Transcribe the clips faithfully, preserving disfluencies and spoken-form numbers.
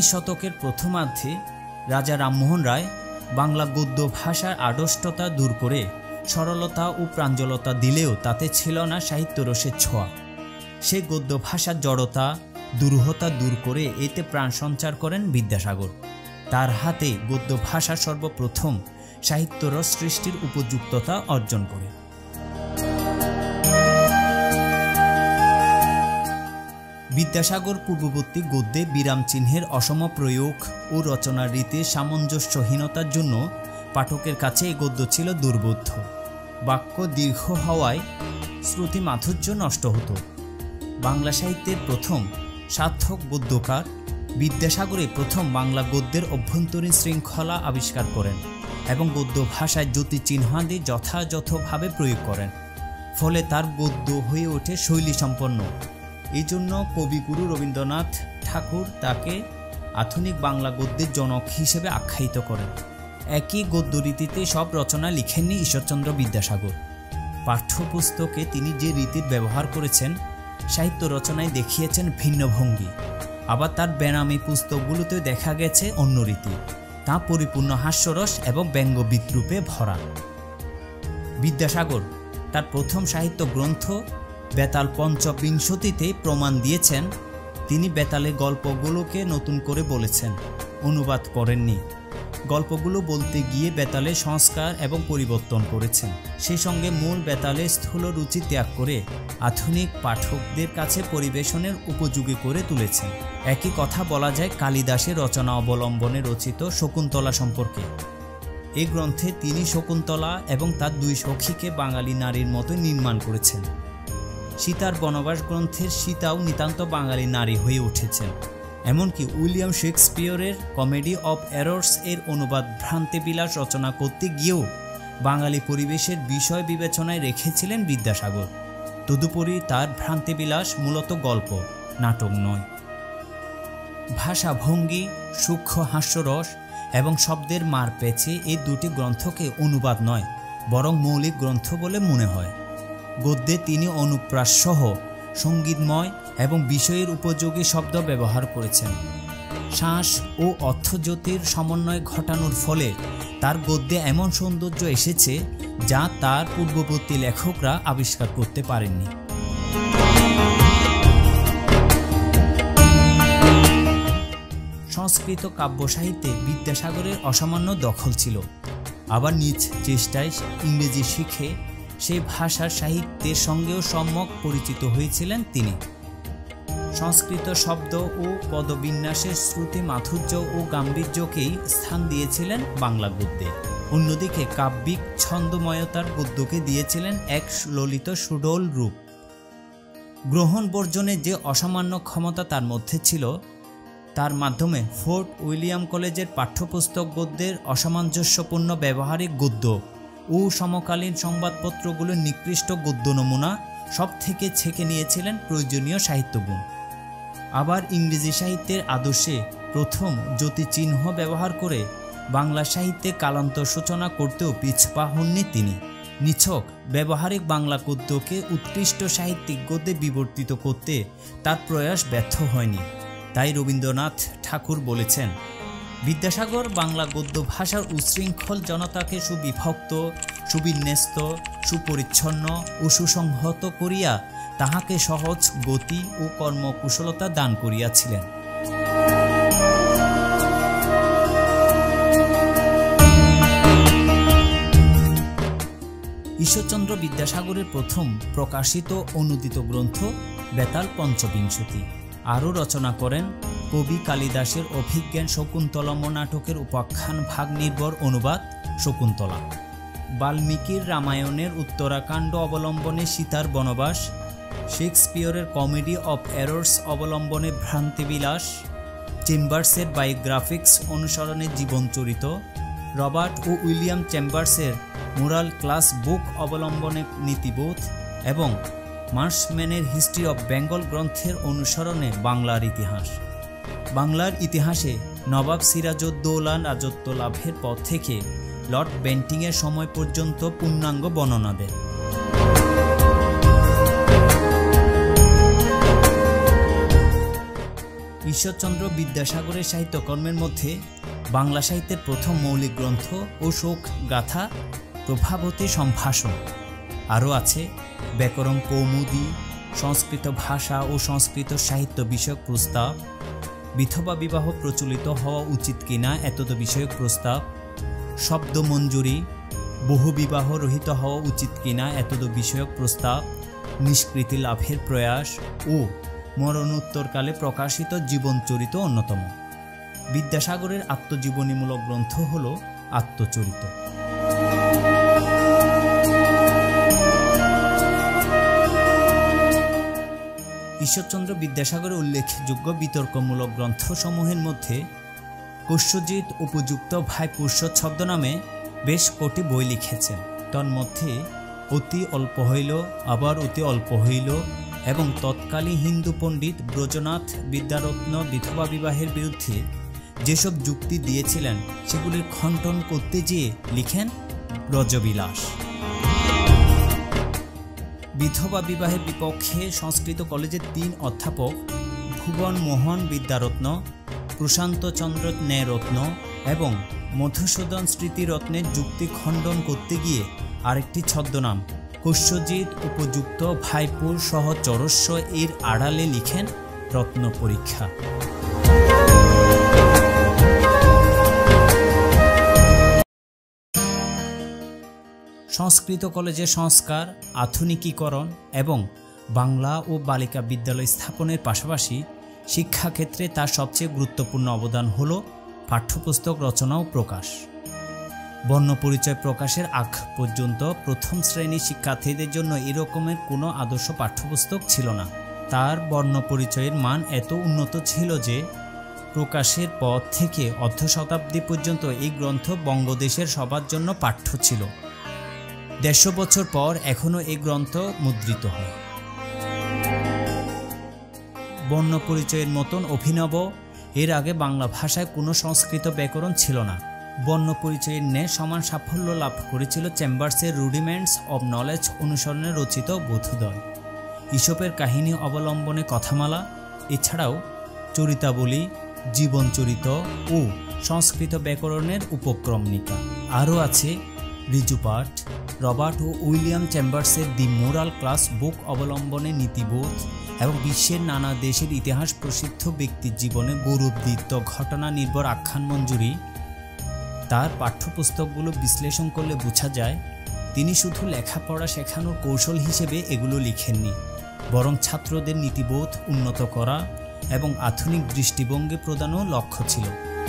শতকের প্রথমার্ধে রাজা রামমোহন রায় বাংলা গদ্য ভাষার আড়ষ্টতা দূর করে সরলতা ও প্রাঞ্জলতা দিলেও তাতে ছিল না সাহিত্যরসের ছোঁয়া। সে গদ্য ভাষার জড়তা দুরূহতা দূর করে এতে প্রাণ সঞ্চার করেন বিদ্যাসাগর। তার হাতে গদ্য ভাষা সর্বপ্রথম সাহিত্যরস সৃষ্টির উপযুক্ততা অর্জন করে। বিদ্যাসাগর পূর্ববর্তী গদ্যে বিরাম চিহ্নের অসম প্রয়োগ ও রচনার রীতির সামঞ্জস্যহীনতার জন্য পাঠকের কাছে এই গদ্য ছিল দুর্বোধ্য। বাক্য দীর্ঘ হওয়ায় শ্রুতি মাধুর্য নষ্ট হতো। বাংলা সাহিত্যের প্রথম সার্থক গদ্যকার বিদ্যাসাগরে প্রথম বাংলা গদ্যের অভ্যন্তরীণ শৃঙ্খলা আবিষ্কার করেন এবং গদ্য ভাষায় জ্যোতিচিহ্নাদি যথাযথভাবে প্রয়োগ করেন। ফলে তার গদ্য হয়ে ওঠে শৈলীসম্পন্ন। এই জন্য কবিগুরু রবীন্দ্রনাথ ঠাকুর তাকে আধুনিক বাংলা গদ্যের জনক হিসেবে আখ্যায়িত করেন। একই গদ্য রীতিতে সব রচনা লিখেননি ঈশ্বরচন্দ্র বিদ্যাসাগর। পাঠ্যপুস্তকে তিনি যে রীতির ব্যবহার করেছেন, সাহিত্য রচনায় দেখিয়েছেন ভিন্ন ভঙ্গি। আবার তার বেনামি পুস্তকগুলোতেও দেখা গেছে অন্য রীতি। তা পরিপূর্ণ হাস্যরস এবং ব্যঙ্গ বিদ্রূপে ভরা। বিদ্যাসাগর তার প্রথম সাহিত্য গ্রন্থ বেতাল পঞ্চবিংশতিতে প্রমাণ দিয়েছেন তিনি বেতালের গল্পগুলোকে নতুন করে বলেছেন, অনুবাদ করেননি। গল্পগুলো বলতে গিয়ে বেতালে সংস্কার এবং পরিবর্তন করেছেন। সেই সঙ্গে মূল বেতালের স্থূল রুচি ত্যাগ করে আধুনিক পাঠকদের কাছে পরিবেশনের উপযোগী করে তুলেছেন। একই কথা বলা যায় কালিদাসের রচনা অবলম্বনে রচিত শকুন্তলা সম্পর্কে। এই গ্রন্থে তিনি শকুন্তলা এবং তার দুই সখীকে বাঙালি নারীর মতো নির্মাণ করেছেন। সীতার বনবাস গ্রন্থের সীতাও নিতান্ত বাঙালি নারী হয়ে উঠেছেন। এমনকি উইলিয়াম শেক্সপিয়রের কমেডি অফ এরর্স এর অনুবাদ ভ্রান্তিবিলাস রচনা করতে গিয়েও বাঙালি পরিবেশের বিষয় বিবেচনায় রেখেছিলেন বিদ্যাসাগর। তদুপরি তার ভ্রান্তিবিলাস মূলত গল্প, নাটক নয়। ভাষা ভঙ্গি, সূক্ষ্ম হাস্যরস এবং শব্দের মার পেঁচে এই দুটি গ্রন্থকে অনুবাদ নয় বরং মৌলিক গ্রন্থ বলে মনে হয়। গদ্যে তিনি অনুপ্রাসসহ সঙ্গীতময় এবং বিষয়ের উপযোগী শব্দ ব্যবহার করেছেন। শ্বাস ও অর্থজ্যোতির সমন্বয় ঘটানোর ফলে তার গদ্যে এমন সৌন্দর্য এসেছে যা তার পূর্ববর্তী লেখকরা আবিষ্কার করতে পারেননি। সংস্কৃত কাব্য সাহিত্যে বিদ্যাসাগরের অসামান্য দখল ছিল। আবার নিজ চেষ্টায় ইংরেজি শিখে সেই ভাষার সাহিত্যের সঙ্গেও সম্যক পরিচিত হয়েছিলেন তিনি। সংস্কৃত শব্দ ও পদবিন্যাসের শ্রুতি মাধুর্য ও গাম্ভীর্যকেই স্থান দিয়েছিলেন বাংলা গদ্যে। অন্যদিকে কাব্যিক ছন্দময়তার গদ্যকে দিয়েছিলেন এক ললিত সুডল রূপ। গ্রহণ বর্জনের যে অসামান্য ক্ষমতা তার মধ্যে ছিল, তার মাধ্যমে ফোর্ট উইলিয়াম কলেজের পাঠ্যপুস্তক গদ্যের অসামঞ্জস্যপূর্ণ ব্যবহারিক গদ্য ও সমকালীন সংবাদপত্রগুলোর নিকৃষ্ট গদ্য নমুনা সব থেকে ছেঁকে নিয়েছিলেন প্রয়োজনীয় সাহিত্যগুণ। আবার ইংরেজি সাহিত্যের আদর্শে প্রথম জ্যোতিচিহ্ন ব্যবহার করে বাংলা সাহিত্যে কালান্তর সূচনা করতেও পিছপা হননি তিনি। নিছক ব্যবহারিক বাংলা গদ্যকে উৎকৃষ্ট সাহিত্যিক গদ্যে বিবর্তিত করতে তার প্রয়াস ব্যর্থ হয়নি। তাই রবীন্দ্রনাথ ঠাকুর বলেছেন, বিদ্যাসাগর বাংলা গদ্য ভাষার উচ্ছৃঙ্খল জনতাকে সুবিভক্ত, সুবিন্যস্ত, সুপরিচ্ছন্ন ও সুসংহত করিয়া তাহাকে সহজ গতি ও কর্মকুশলতা দান করিয়াছিলেন। ঈশ্বরচন্দ্র বিদ্যাসাগরের প্রথম প্রকাশিত অনুদিত গ্রন্থ বেতাল পঞ্চবিংশতি। আরও রচনা করেন কবি কালিদাসের অভিজ্ঞান শকুন্তলম নাটকের উপাখ্যান ভাগ নির্ভর অনুবাদ শকুন্তলা, বাল্মীকির রামায়ণের উত্তরাকাণ্ড অবলম্বনে সীতার বনবাস, শেক্সপিয়রের কমেডি অফ এরর্স অবলম্বনে ভ্রান্তিবিলাস, চেম্বার্সের বায়োগ্রাফিক্স অনুসরণে জীবনচরিত, রবার্ট ও উইলিয়াম চেম্বার্সের মোরাল ক্লাস বুক অবলম্বনে নীতিবোধ এবং মার্শম্যানের হিস্ট্রি অব বেঙ্গল গ্রন্থের অনুসরণে বাংলার ইতিহাস। বাংলার ইতিহাসে নবাব সিরাজউদ্দৌলা রাজত্ব লাভের পর থেকে লর্ড বেন্টিংয়ের সময় পর্যন্ত পূর্ণাঙ্গ বর্ণনা দেন। ঈশ্বরচন্দ্র বিদ্যাসাগরের সাহিত্যকর্মের মধ্যে বাংলা সাহিত্যের প্রথম মৌলিক গ্রন্থ ও শোক গাথা প্রভাবতী সম্ভাষণ। আরও আছে ব্যাকরণ কৌমুদী, সংস্কৃত ভাষা ও সংস্কৃত সাহিত্য বিষয়ক প্রস্তাব, বিধবা বিবাহ প্রচলিত হওয়া উচিত কিনা এতদ বিষয়ক প্রস্তাব, শব্দমঞ্জুরি, বহুবিবাহ রহিত হওয়া উচিত কিনা এতদ বিষয়ক প্রস্তাব, নিষ্কৃতি লাভের প্রয়াস ও মরণোত্তরকালে প্রকাশিত জীবনচরিত অন্যতম। বিদ্যাসাগরের আত্মজীবনীমূলক গ্রন্থ হল আত্মচরিত। ঈশ্বরচন্দ্র বিদ্যাসাগরের উল্লেখযোগ্য বিতর্কমূলক গ্রন্থসমূহের মধ্যে কস্যজিৎ উপযুক্ত ভাইপুষ্য ছদ্মনামে বেশ কটি বই লিখেছেন। তন্মধ্যে অতি অল্প হইল, আবার অতি অল্প হইল এবং তৎকালীন হিন্দু পণ্ডিত ব্রজনাথ বিদ্যারত্ন বিধবা বিবাহের বিরুদ্ধে যেসব যুক্তি দিয়েছিলেন সেগুলির খণ্ডন করতে গিয়ে লিখেন ব্রজবিলাস। বিধবা বিবাহের বিপক্ষে সংস্কৃত কলেজের তিন অধ্যাপক ভুবন মোহন বিদ্যারত্ন, প্রশান্তচন্দ্র ন্যায়রত্ন এবং মধুসূদন স্মৃতিরত্নের যুক্তি খণ্ডন করতে গিয়ে আরেকটি ছদ্মনাম কস্যজিৎ উপযুক্ত ভাইপুর সহ চরস্য এর আড়ালে লিখেন রত্ন পরীক্ষা। সংস্কৃত কলেজের সংস্কার, আধুনিকীকরণ এবং বাংলা ও বালিকা বিদ্যালয় স্থাপনের পাশাপাশি শিক্ষাক্ষেত্রে তার সবচেয়ে গুরুত্বপূর্ণ অবদান হল পাঠ্যপুস্তক রচনা ও প্রকাশ। বর্ণপরিচয় প্রকাশের আগ পর্যন্ত প্রথম শ্রেণীর শিক্ষার্থীদের জন্য এরকমের কোনো আদর্শ পাঠ্যপুস্তক ছিল না। তার বর্ণপরিচয়ের মান এত উন্নত ছিল যে প্রকাশের পর থেকে অর্ধ শতাব্দী পর্যন্ত এই গ্রন্থ বঙ্গদেশের সবার জন্য পাঠ্য ছিল। দেড়শো বছর পর এখনও এই গ্রন্থ মুদ্রিত হয়। বর্ণপরিচয়ের মতন অভিনব এর আগে বাংলা ভাষায় কোনো সংস্কৃত ব্যাকরণ ছিল না। বর্ণপরিচয়ের ন্যায় সমান সাফল্য লাভ করেছিল চেম্বার্সের রুডিমেন্টস অব নলেজ অনুসরণে রচিত বোধোদয়, ঈশপের কাহিনী অবলম্বনে কথামালা, এছাড়াও চরিতাবলী, জীবনচরিত ও সংস্কৃত ব্যাকরণের উপক্রমণিকা। আরও আছে ঋজুপাঠ, রবার্ট ও উইলিয়াম চেম্বার্সের দি মোরাল ক্লাস বুক অবলম্বনে নীতিবোধ এবং বিশ্বের নানা দেশের ইতিহাস প্রসিদ্ধ ব্যক্তির জীবনে গৌরবদীপ্ত ঘটনা নির্ভর আখ্যান মঞ্জুরি। তার পাঠ্যপুস্তকগুলো বিশ্লেষণ করলে বোঝা যায় তিনি শুধু লেখাপড়া শেখানোর কৌশল হিসেবে এগুলো লিখেননি, বরং ছাত্রদের নীতিবোধ উন্নত করা এবং আধুনিক দৃষ্টিভঙ্গি প্রদানও লক্ষ্য ছিল।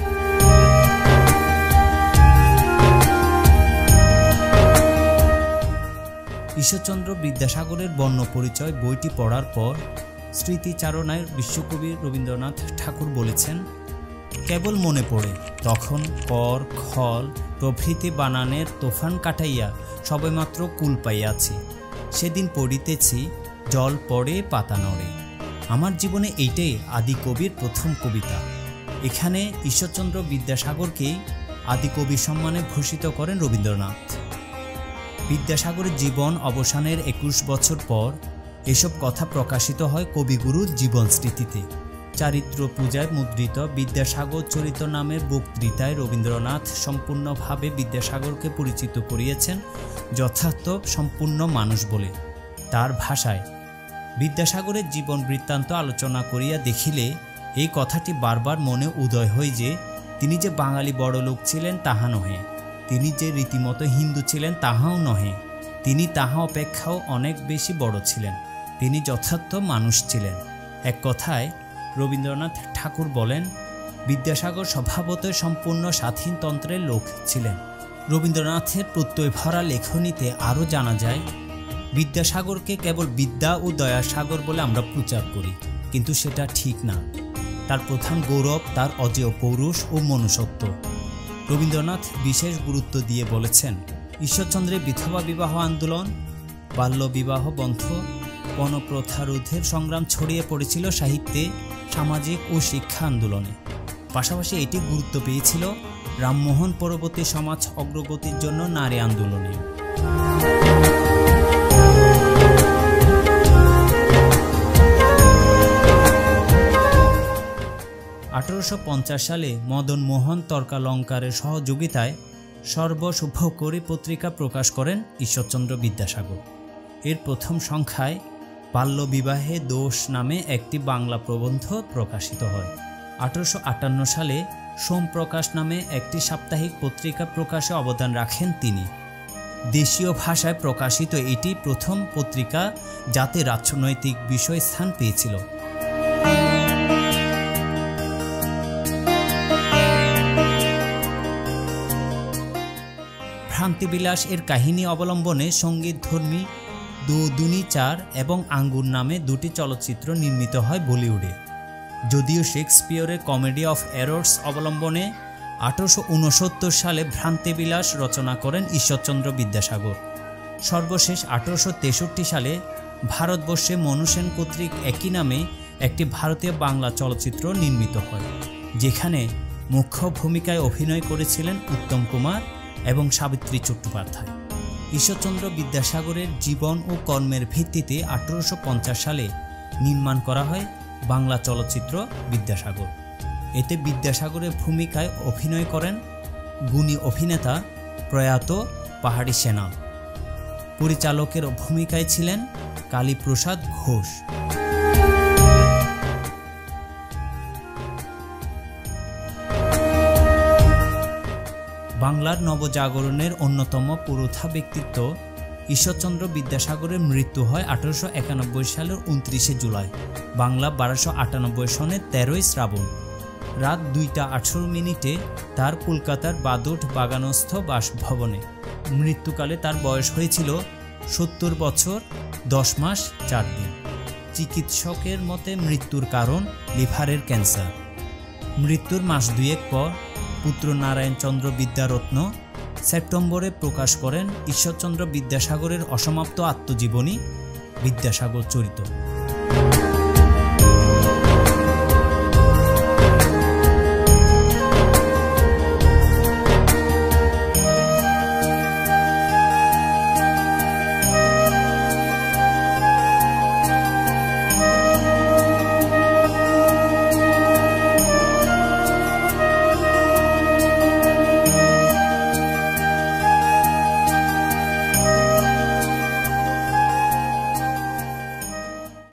ঈশ্বরচন্দ্র বিদ্যাসাগরের বর্ণপরিচয় বইটি পড়ার পর স্মৃতিচারণায় বিশ্বকবি রবীন্দ্রনাথ ঠাকুর বলেছেন, কেবল মনে পড়ে তখন কর খল প্রভৃতি বানানের তোফান কাটাইয়া সবেমাত্র কুল পাইয়াছি, সেদিন পড়িতেছি জল পড়ে পাতা নড়ে। আমার জীবনে এইটাই আদি কবির প্রথম কবিতা। এখানে ঈশ্বরচন্দ্র বিদ্যাসাগরকেই আদি কবি সম্মানে ভূষিত করেন রবীন্দ্রনাথ। বিদ্যাসাগরের জীবন অবসানের একুশ বছর পর এসব কথা প্রকাশিত হয় কবিগুরুর জীবন স্মৃতিতে। চারিত্র পূজায় মুদ্রিত বিদ্যাসাগর চরিত নামের বক্তৃতায় রবীন্দ্রনাথ সম্পূর্ণভাবে বিদ্যাসাগরকে পরিচিত করিয়েছেন যথার্থ সম্পূর্ণ মানুষ বলে। তার ভাষায় বিদ্যাসাগরের জীবন বৃত্তান্ত আলোচনা করিয়া দেখিলে এই কথাটি বারবার মনে উদয় হয় যে তিনি যে বাঙালি বড়লোক ছিলেন তাহা নহে, তিনি যে রীতিমতো হিন্দু ছিলেন তাহাও নহে, তিনি তাহা অপেক্ষাও অনেক বেশি বড় ছিলেন, তিনি যথার্থ মানুষ ছিলেন। এক কথায় রবীন্দ্রনাথ ঠাকুর বলেন, বিদ্যাসাগর স্বভাবতই সম্পূর্ণ স্বাধীনতন্ত্রের লোক ছিলেন। রবীন্দ্রনাথের প্রত্যয় ভরা লেখনীতে আরও জানা যায়, বিদ্যাসাগরকে কেবল বিদ্যা ও দয়াসাগর বলে আমরা প্রচার করি, কিন্তু সেটা ঠিক না। তার প্রধান গৌরব তার অজেয় পৌরুষ ও মনুষ্যত্ব। রবীন্দ্রনাথ বিশেষ গুরুত্ব দিয়ে বলেছেন, ঈশ্বরচন্দ্রের বিধবা বিবাহ আন্দোলন, বাল্য বিবাহ বন্ধ, গণপ্রথা রোধের সংগ্রাম ছড়িয়ে পড়েছিল সাহিত্যে, সামাজিক ও শিক্ষা আন্দোলনে। পাশাপাশি এটি গুরুত্ব পেয়েছিল রামমোহন পরবর্তী সমাজ অগ্রগতির জন্য নারী আন্দোলনে। আঠারোশো পঞ্চাশ সালে মদন মোহন তর্কালঙ্কারের সহযোগিতায় সর্বশুভকরী পত্রিকা প্রকাশ করেন ঈশ্বরচন্দ্র বিদ্যাসাগর। এর প্রথম সংখ্যায় বাল্যবিবাহে দোষ নামে একটি বাংলা প্রবন্ধ প্রকাশিত হয়। আঠারোশো আটান্ন সালে সোমপ্রকাশ নামে একটি সাপ্তাহিক পত্রিকা প্রকাশে অবদান রাখেন তিনি। দেশীয় ভাষায় প্রকাশিত এটি প্রথম পত্রিকা যাতে রাজনৈতিক বিষয় স্থান পেয়েছিল। ভ্রান্তিবিলাস এর কাহিনী অবলম্বনে সঙ্গীতধর্মী দুদুনি চার এবং আঙ্গুর নামে দুটি চলচ্চিত্র নির্মিত হয় বলিউডে। যদিও শেক্সপিয়রের কমেডি অফ এরর্স অবলম্বনে আঠারোশো উনসত্তর সালে ভ্রান্তিবিলাস রচনা করেন ঈশ্বরচন্দ্র বিদ্যাসাগর। সর্বশেষ আঠারোশো তেষট্টি সালে ভারতবর্ষে মনু সেন কর্তৃক একই নামে একটি ভারতীয় বাংলা চলচ্চিত্র নির্মিত হয়, যেখানে মুখ্য ভূমিকায় অভিনয় করেছিলেন উত্তম কুমার এবং সাবিত্রী চট্টোপাধ্যায়। ঈশ্বরচন্দ্র বিদ্যাসাগরের জীবন ও কর্মের ভিত্তিতে আঠারোশো পঞ্চাশ সালে নির্মাণ করা হয় বাংলা চলচ্চিত্র বিদ্যাসাগর। এতে বিদ্যাসাগরের ভূমিকায় অভিনয় করেন গুণী অভিনেতা প্রয়াত পাহাড়ি সেনা। পরিচালকের ভূমিকায় ছিলেন কালীপ্রসাদ ঘোষ। বাংলার নবজাগরণের অন্যতম পুরোধা ব্যক্তিত্ব ঈশ্বরচন্দ্র বিদ্যাসাগরের মৃত্যু হয় আঠারোশো একানব্বই সালের উনত্রিশে জুলাই, বাংলা বারোশো আটানব্বই সনের তেরোই শ্রাবণ রাত দুইটা আঠারো মিনিটে তার কলকাতার বাদুট বাগানস্থ বাসভবনে। মৃত্যুকালে তার বয়স হয়েছিল সত্তর বছর দশ মাস চার দিন। চিকিৎসকের মতে মৃত্যুর কারণ লিভারের ক্যান্সার। মৃত্যুর মাস দুয়েক পর পুত্র নারায়ণচন্দ্র বিদ্যারত্ন সেপ্টেম্বরে প্রকাশ করেন ঈশ্বরচন্দ্র বিদ্যাসাগরের অসমাপ্ত আত্মজীবনী বিদ্যাসাগর চরিত।